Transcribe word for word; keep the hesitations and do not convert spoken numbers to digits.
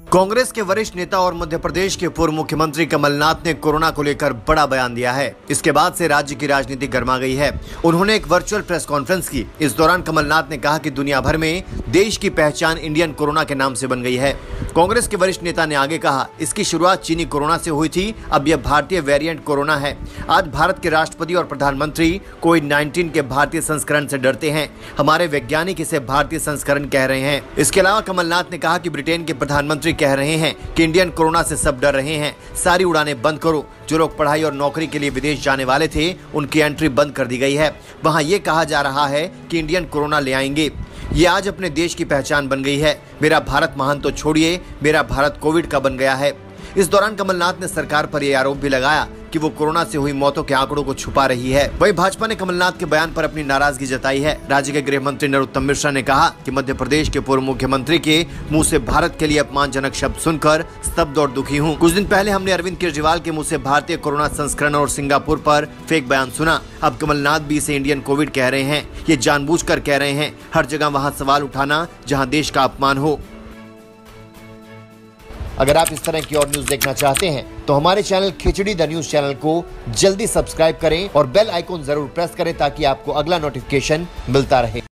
कांग्रेस के वरिष्ठ नेता और मध्य प्रदेश के पूर्व मुख्यमंत्री कमलनाथ ने कोरोना को लेकर बड़ा बयान दिया है। इसके बाद से राज्य की राजनीति गर्मा गई है। उन्होंने एक वर्चुअल प्रेस कॉन्फ्रेंस की। इस दौरान कमलनाथ ने कहा कि दुनिया भर में देश की पहचान इंडियन कोरोना के नाम से बन गई है। कांग्रेस के वरिष्ठ नेता ने आगे कहा, इसकी शुरुआत चीनी कोरोना से हुई थी, अब यह भारतीय वेरिएंट कोरोना है। आज भारत के राष्ट्रपति और प्रधानमंत्री कोविड नाइन्टीन के भारतीय संस्करण से डरते हैं। हमारे वैज्ञानिक इसे भारतीय संस्करण कह रहे हैं। इसके अलावा कमलनाथ ने कहा कि ब्रिटेन के प्रधानमंत्री कह रहे हैं कि इंडियन कोरोना से सब डर रहे हैं, सारी उड़ानें बंद करो। जो लोग पढ़ाई और नौकरी के लिए विदेश जाने वाले थे, उनकी एंट्री बंद कर दी गई है। वहां ये कहा जा रहा है कि इंडियन कोरोना ले आएंगे। ये आज अपने देश की पहचान बन गई है। मेरा भारत महान तो छोड़िए, मेरा भारत कोविड का बन गया है। इस दौरान कमलनाथ ने सरकार पर यह आरोप भी लगाया कि वो कोरोना से हुई मौतों के आंकड़ों को छुपा रही है। वहीं भाजपा ने कमलनाथ के बयान पर अपनी नाराजगी जताई है। राज्य के गृह मंत्री नरोत्तम मिश्रा ने कहा कि मध्य प्रदेश के पूर्व मुख्यमंत्री के मुंह से भारत के लिए अपमानजनक शब्द सुनकर स्तब्ध और दुखी हूं। कुछ दिन पहले हमने अरविंद केजरीवाल के मुंह से भारतीय कोरोना संस्करण और सिंगापुर पर फेक बयान सुना। अब कमलनाथ भी इसे इंडियन कोविड कह रहे हैं। ये जानबूझकर कह रहे हैं। हर जगह वहाँ सवाल उठाना जहाँ देश का अपमान हो। अगर आप इस तरह की और न्यूज देखना चाहते हैं तो हमारे channel Khichdi the news channel को जल्दी सब्सक्राइब करें और बेल आइकॉन जरूर प्रेस करें ताकि आपको अगला नोटिफिकेशन मिलता रहे।